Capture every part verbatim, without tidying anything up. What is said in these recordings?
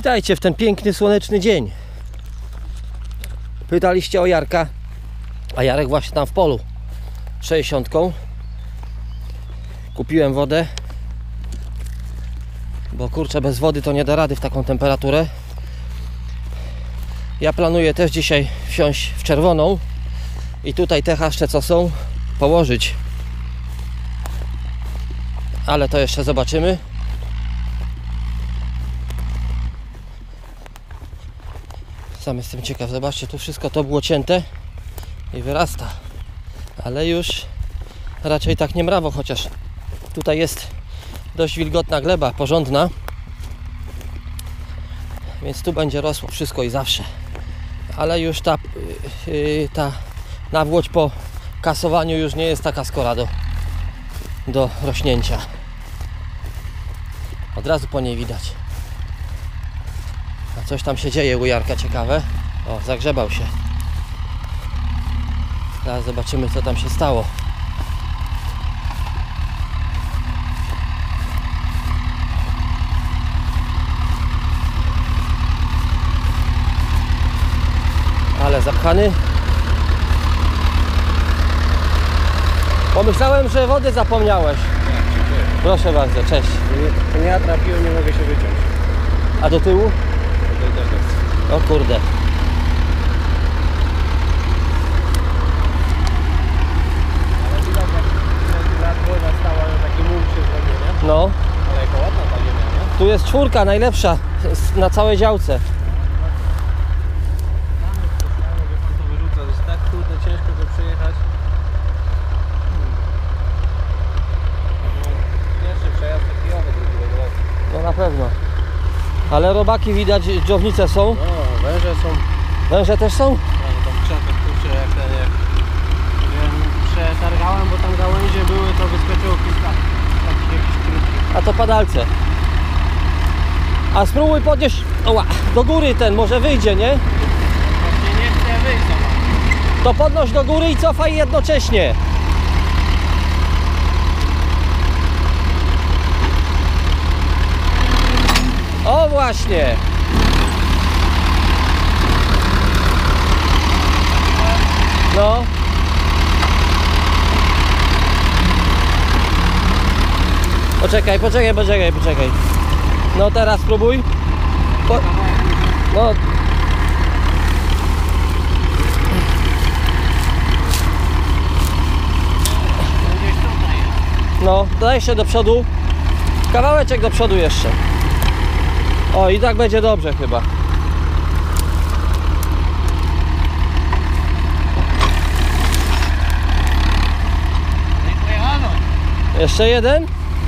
Witajcie w ten piękny, słoneczny dzień. Pytaliście o Jarka, a Jarek właśnie tam w polu sześćdziesiątką. Kupiłem wodę, bo kurczę, bez wody to nie da rady w taką temperaturę. Ja planuję też dzisiaj wsiąść w czerwoną i tutaj te chaszcze, co są, położyć. Ale to jeszcze zobaczymy. Sam jestem ciekaw, zobaczcie, tu wszystko to było cięte i wyrasta, ale już raczej tak nie mrawo, chociaż tutaj jest dość wilgotna gleba, porządna, więc tu będzie rosło wszystko i zawsze, ale już ta, yy, ta nawłoć po kasowaniu już nie jest taka skora do, do rośnięcia. Od razu po niej widać. A coś tam się dzieje u Jarka ciekawe. O, zagrzebał się. Teraz zobaczymy, co tam się stało. Ale zapchany. Pomyślałem, że wody zapomniałeś. Proszę bardzo, cześć. To nie ja trafiłem, nie mogę się wyciąć. A do tyłu? O kurde. Ale widać, jak woda stała, że taki muł się zrobił, nie? No. Ale jaka ładna ta ziemia, nie? Tu jest czwórka najlepsza na całej działce. To wyrzuca, to jest tak kurde ciężko go przejechać. Pierwszy przejazd takijowy, drugi węglowy. No na pewno. Ale robaki widać, dżownice są. No, węże są. Węże też są? No, tam w krzakach kurczę, jak ten, jak... Wiem, przetargałem, bo tam gałęzie były, to wyskoczyło kilka takich jakichś krótkich. A to padalce. A spróbuj podnieść oła, do góry ten, może wyjdzie, nie? Właśnie nie chcę wyjść sama. To podnoś do góry i cofaj jednocześnie. O właśnie. No. Poczekaj, poczekaj, poczekaj, poczekaj. No teraz spróbuj. Po... No. No, daj jeszcze do przodu. Kawałeczek do przodu jeszcze. O, i tak będzie dobrze chyba. Jeszcze jeden.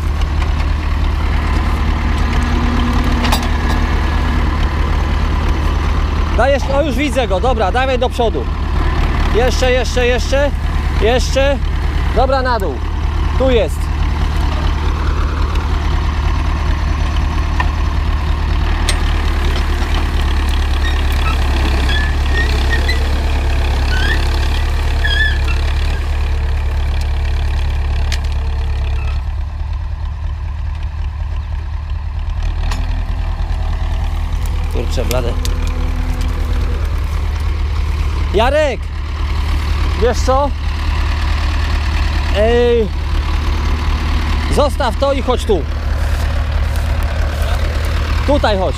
Dajesz, o już widzę go, dobra, dawaj do przodu. Jeszcze, jeszcze, jeszcze, jeszcze. Dobra, na dół. Tu jest. Kurczę, blade. Jarek! Wiesz co? Ej, zostaw to i chodź tu. Tutaj chodź.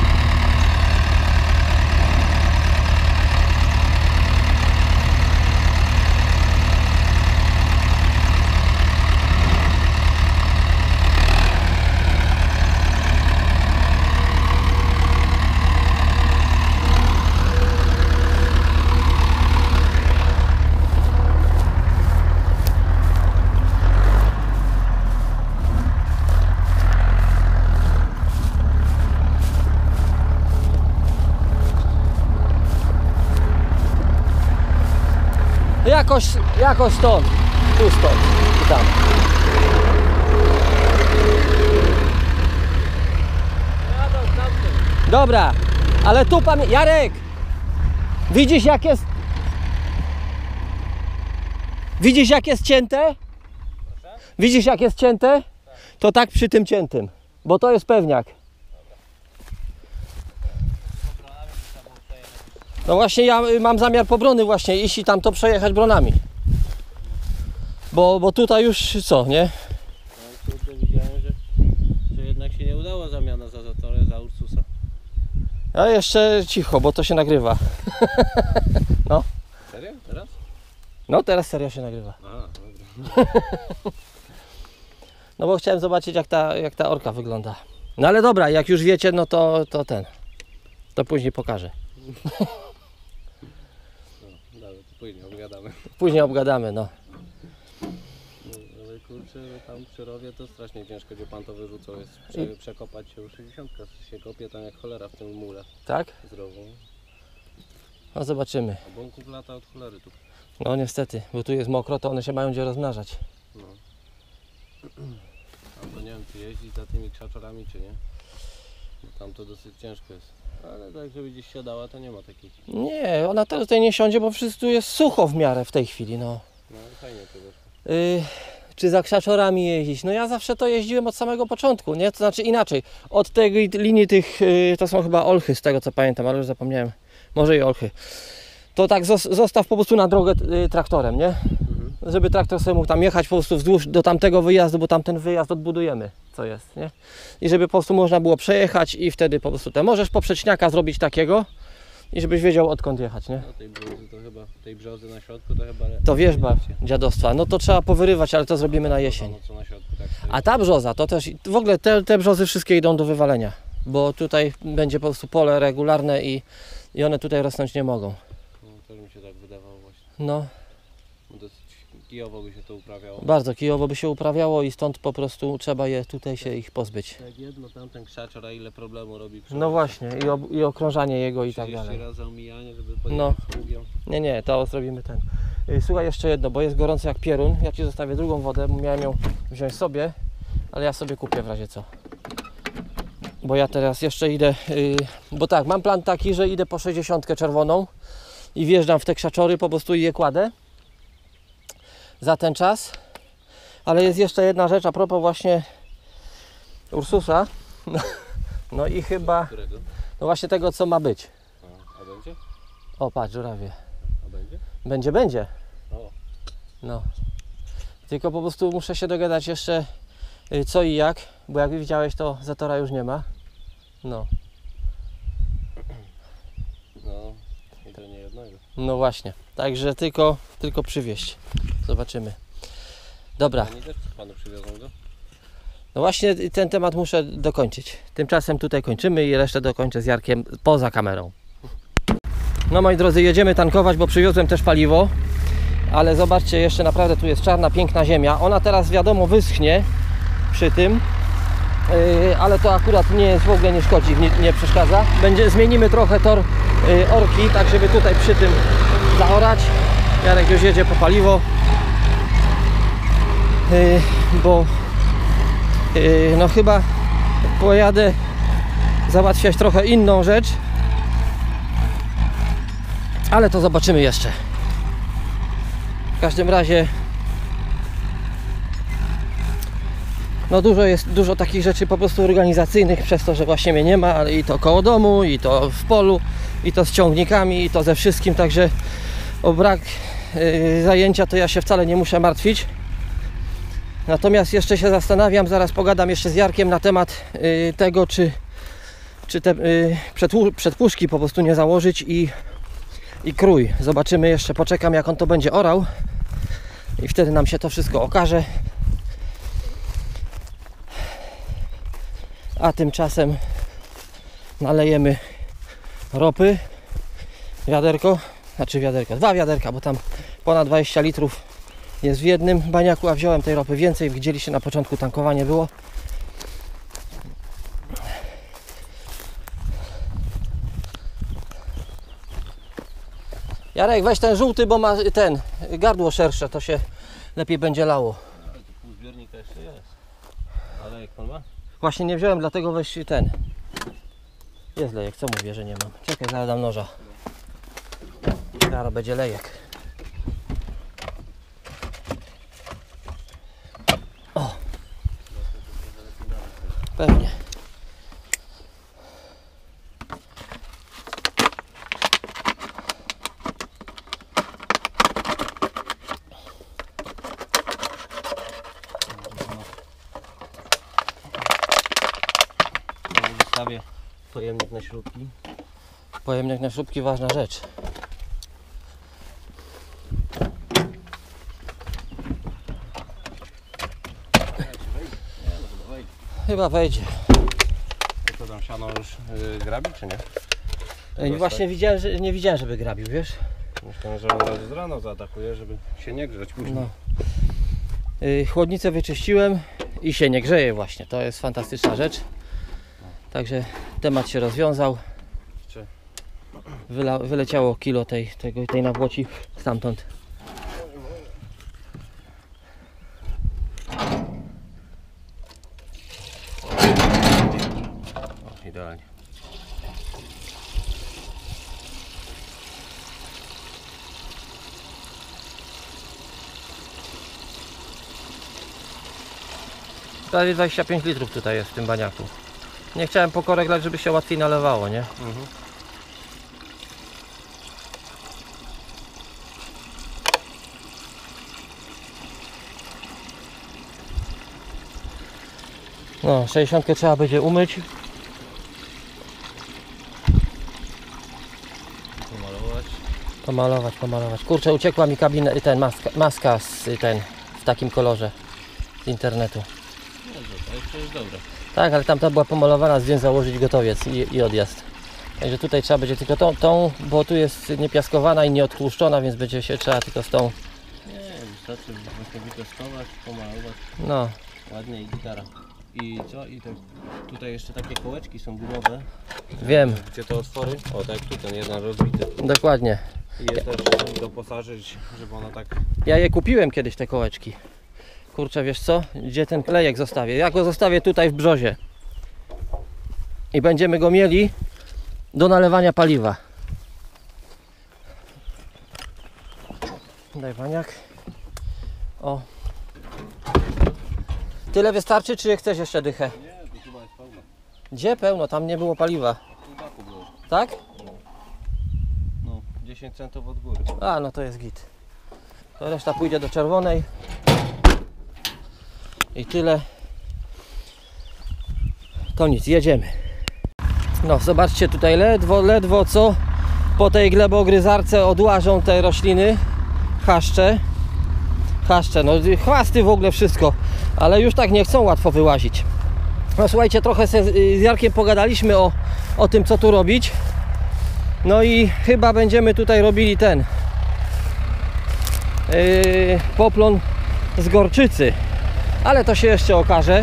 Jakoś, jakoś stąd, tu stąd i tam. Dobra, ale tu pan Jarek, widzisz jak jest, widzisz jak jest cięte? Widzisz jak jest cięte? To tak przy tym ciętym, bo to jest pewniak. No właśnie ja y, mam zamiar po brony właśnie iść i tam to przejechać bronami. Bo, bo tutaj już co, nie? No kurde, widziałem, że, że jednak się nie udała zamiana za Zatorę, za Ursusa. A jeszcze cicho, bo to się nagrywa. No. Serio? Teraz? No teraz serio się nagrywa. Aha, dobra. No bo chciałem zobaczyć jak ta, jak ta orka wygląda. No ale dobra, jak już wiecie, no to, to ten. To później pokażę. No, dobra, to później obgadamy. Później obgadamy, no. No, ale kurczę, no tam przy rowie to strasznie ciężko, gdzie pan to wyrzucał, jest prze, I- przekopać się, już sześćdziesiątka się kopie tam jak cholera w tym mule Tak? z rową. No zobaczymy. A bąków lata od cholery tu. No niestety, bo tu jest mokro, to one się mają gdzie rozmnażać. No. A to nie wiem, czy jeździ za tymi krzaczorami, czy nie. Bo tam to dosyć ciężko jest. Ale tak, żeby gdzieś siadała, to nie ma takich. Nie, ona teraz tutaj nie siądzie, bo wszyscy tu jest sucho w miarę w tej chwili, no. No ale fajnie to wyszło. Yy, czy za krzaczorami jeździć? No ja zawsze to jeździłem od samego początku, nie? To znaczy inaczej, od tej linii tych, yy, to są chyba olchy z tego co pamiętam, ale już zapomniałem. Może i olchy. To tak zos- zostaw po prostu na drogę yy, traktorem, nie? Mhm. Żeby traktor sobie mógł tam jechać po prostu wzdłuż do tamtego wyjazdu, bo tamten wyjazd odbudujemy, co jest, nie? I żeby po prostu można było przejechać i wtedy po prostu te możesz poprzeczniaka zrobić takiego i żebyś wiedział odkąd jechać, nie? No tej brzozy to chyba, tej brzozy na środku to chyba... To wierzba dziadostwa, no to trzeba powyrywać, ale to zrobimy na jesień. No co na środku, tak. stoi. A ta brzoza to też, w ogóle te, te brzozy wszystkie idą do wywalenia, bo tutaj będzie po prostu pole regularne i, i one tutaj rosnąć nie mogą. No też mi się tak wydawało właśnie. No, Bo dosyć kijowo by się to uprawiało. bardzo kijowo by się uprawiało i stąd po prostu trzeba je tutaj się ich pozbyć. Jak jedno tamten krzaczor, a ile problemu robi przy No właśnie, i, ob, i okrążanie jego i tak trzydzieści dalej. razy omijanie, żeby No. podjechać z ługiem. Nie, nie, to zrobimy ten. Y, Słuchaj, jeszcze jedno, bo jest gorąco jak pierun. Ja Ci zostawię drugą wodę, bo miałem ją wziąć sobie, ale ja sobie kupię w razie co. Bo ja teraz jeszcze idę, y, bo tak, mam plan taki, że idę po sześćdziesiątkę czerwoną i wjeżdżam w te krzaczory po prostu i je kładę za ten czas. Ale jest jeszcze jedna rzecz a propos właśnie Ursusa. No, no i chyba, Którego? no właśnie tego co ma być. A, a będzie? O, patrz, żurawie. A będzie? Będzie, będzie. O, No. Tylko po prostu muszę się dogadać jeszcze y, co i jak, bo jak widziałeś to Zatora już nie ma. No. no i to nie jednego. No właśnie. Także tylko, tylko przywieźć. Zobaczymy. Dobra. Oni też panu przywiozą go? No właśnie ten temat muszę dokończyć. Tymczasem tutaj kończymy i resztę dokończę z Jarkiem poza kamerą. No moi drodzy, jedziemy tankować, bo przywiozłem też paliwo. Ale zobaczcie, jeszcze naprawdę tu jest czarna, piękna ziemia. Ona teraz wiadomo wyschnie przy tym. Yy, ale to akurat nie jest w ogóle nie szkodzi, nie, nie przeszkadza. Będzie, zmienimy trochę tor yy, orki, tak żeby tutaj przy tym zaorać. Jarek już jedzie po paliwo. Yy, bo yy, no chyba pojadę załatwiać trochę inną rzecz. Ale to zobaczymy jeszcze. W każdym razie no dużo jest, dużo takich rzeczy po prostu organizacyjnych przez to, że właśnie mnie nie ma, ale i to koło domu, i to w polu, i to z ciągnikami, i to ze wszystkim, także o brak yy, zajęcia to ja się wcale nie muszę martwić. Natomiast jeszcze się zastanawiam, zaraz pogadam jeszcze z Jarkiem na temat yy, tego, czy, czy te yy, przedłu- przedpuszki po prostu nie założyć i, i krój. Zobaczymy jeszcze, poczekam jak on to będzie orał i wtedy nam się to wszystko okaże. A tymczasem nalejemy ropy, wiaderko, znaczy wiaderko, dwa wiaderka, bo tam ponad dwadzieścia litrów jest w jednym baniaku, a wziąłem tej ropy więcej, widzieliście na początku tankowanie było. Jarek, weź ten żółty, bo ma ten gardło szersze, to się lepiej będzie lało. Ale to pół zbiornika jeszcze jest. Ale jak pan ma? Właśnie nie wziąłem, dlatego weź ten. Jest lejek, co mówię, że nie mam. Czekaj, zaraz dam noża. Zaraz będzie lejek. O! Pewnie. pojemnik na śrubki. Pojemnik na śrubki, ważna rzecz. Chyba wejdzie. To tam siano już yy, grabi, czy nie? Ej, właśnie widziałem, że, nie widziałem, żeby grabił, wiesz? Myślałem, że on z rano zaatakuje, żeby się nie grzać później. No. Yy, chłodnicę wyczyściłem i się nie grzeje właśnie. To jest fantastyczna rzecz. Także temat się rozwiązał. Czy... Wyla, wyleciało kilo tej, tego, tej nawłoci stamtąd. O, idealnie. Prawie dwadzieścia pięć litrów tutaj jest w tym baniaku. Nie chciałem pokorek lać, żeby się łatwiej nalewało, nie? Mhm. No, sześćdziesiątkę trzeba będzie umyć. Pomalować. Pomalować, pomalować. Kurczę, uciekła mi kabina, ten maska, maska z, ten, w takim kolorze z internetu. Dobrze, to jeszcze jest dobre. Tak, ale tamta była pomalowana, zdjąć, założyć, gotowiec i, i odjazd. Także tutaj trzeba będzie tylko tą, tą, bo tu jest niepiaskowana i nieodtłuszczona, więc będzie się trzeba tylko z tą. Nie, wystarczy wytestować, pomalować. No, Ładnie i gitara. I co? I te, tutaj jeszcze takie kołeczki są gumowe. wiem, Gdzie te otwory? O, tak tu ten jeden rozbity. dokładnie. I je też doposażyć, żeby ona tak... Ja je kupiłem kiedyś, te kołeczki. Kurczę, wiesz co? Gdzie ten klejek zostawię? Ja go zostawię tutaj w brzozie. I będziemy go mieli do nalewania paliwa. Daj baniak. O. Tyle wystarczy, czy chcesz jeszcze dychę? Nie, to chyba jest pełno. Gdzie pełno? Tam nie było paliwa. Pół baku było. Tak? No, dziesięć centów od góry. A, no to jest git. To reszta pójdzie do czerwonej. I tyle. To nic, jedziemy. No, zobaczcie tutaj ledwo, ledwo co po tej glebogryzarce odłażą te rośliny. Chaszcze. Chaszcze, no chwasty w ogóle wszystko. Ale już tak nie chcą łatwo wyłazić. No słuchajcie, trochę se z Jarkiem pogadaliśmy o, o tym, co tu robić. No i chyba będziemy tutaj robili ten yy, poplon z gorczycy. Ale to się jeszcze okaże.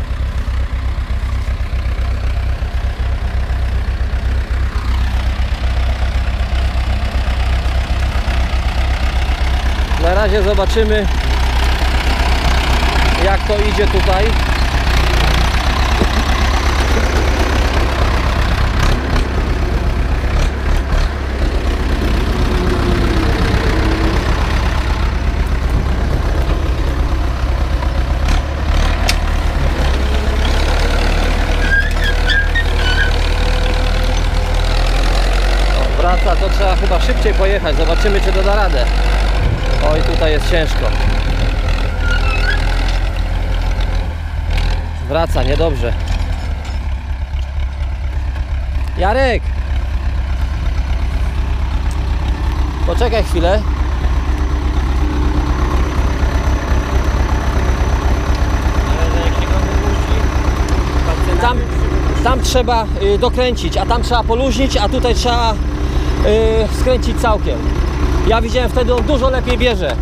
Na razie zobaczymy, jak to idzie tutaj. O, wraca, to trzeba chyba szybciej pojechać. Zobaczymy, czy to da radę. Oj, tutaj jest ciężko. Wraca, niedobrze. Jarek! Poczekaj chwilę. Tam, tam trzeba y, dokręcić, a tam trzeba poluźnić, a tutaj trzeba y, skręcić całkiem. Ja widziałem, wtedy on dużo lepiej bierze.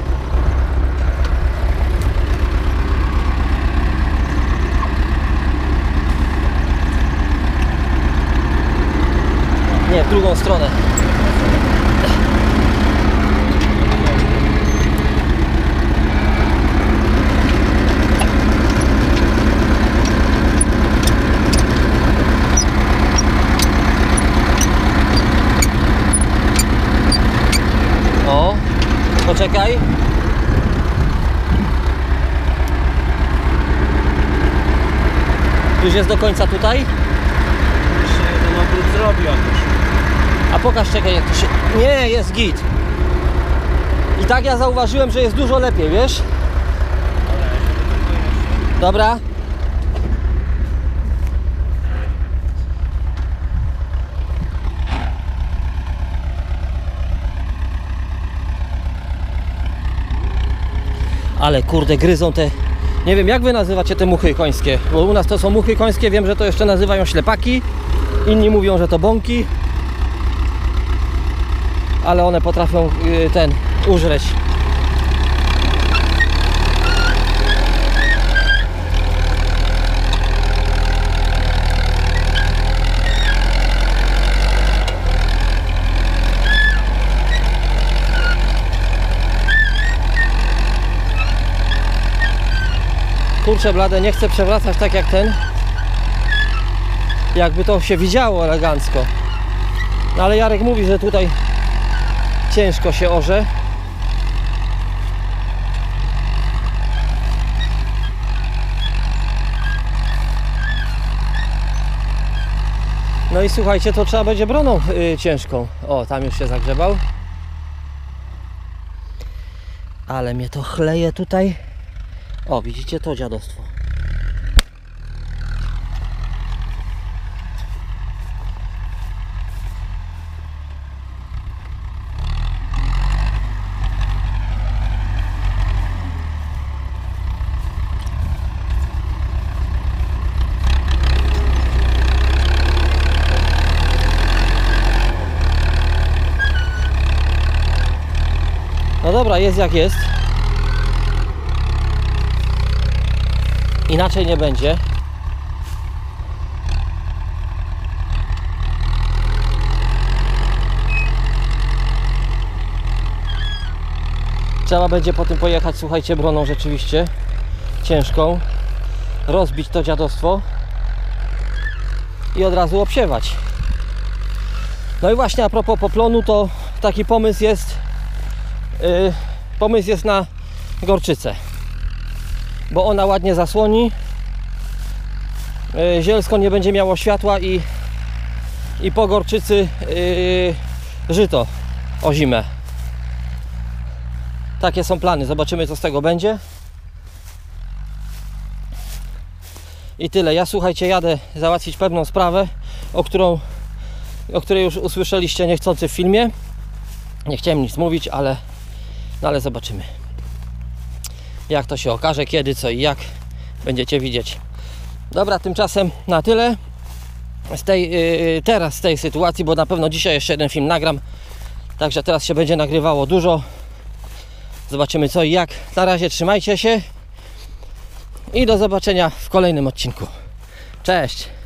Nie, w drugą stronę. O, poczekaj. Już jest do końca tutaj? Jeszcze jeden obrót zrobi on już. A pokaż, czekaj, jak to się... Nie, jest git. I tak ja zauważyłem, że jest dużo lepiej, wiesz? Dobra. Ale kurde, gryzą te... Nie wiem, jak wy nazywacie te muchy końskie, bo u nas to są muchy końskie, wiem, że to jeszcze nazywają ślepaki. Inni mówią, że to bąki. Ale one potrafią yy, ten, użreć. Kurczę blade, nie chcę przewracać tak jak ten. Jakby to się widziało elegancko. No ale Jarek mówi, że tutaj ciężko się orze. No i słuchajcie, to trzeba będzie broną yy, ciężką. O, tam już się zagrzebał. Ale mnie to chleje tutaj. O, widzicie to dziadostwo. No dobra, jest jak jest. Inaczej nie będzie. Trzeba będzie po tym pojechać, słuchajcie, broną rzeczywiście ciężką, rozbić to dziadostwo i od razu obsiewać. No i właśnie a propos poplonu, to taki pomysł jest yy, pomysł jest na gorczycę, bo ona ładnie zasłoni, yy, zielsko nie będzie miało światła i, i po gorczycy yy, żyto o zimę. Takie są plany, zobaczymy co z tego będzie. I tyle. Ja słuchajcie, jadę załatwić pewną sprawę, o którą o której już usłyszeliście niechcący w filmie. Nie chciałem nic mówić, ale no ale zobaczymy, jak to się okaże, kiedy, co i jak, będziecie widzieć. Dobra, tymczasem na tyle z tej, yy, teraz z tej sytuacji, bo na pewno dzisiaj jeszcze jeden film nagram, także teraz się będzie nagrywało dużo. Zobaczymy co i jak. Na razie trzymajcie się i do zobaczenia w kolejnym odcinku. Cześć!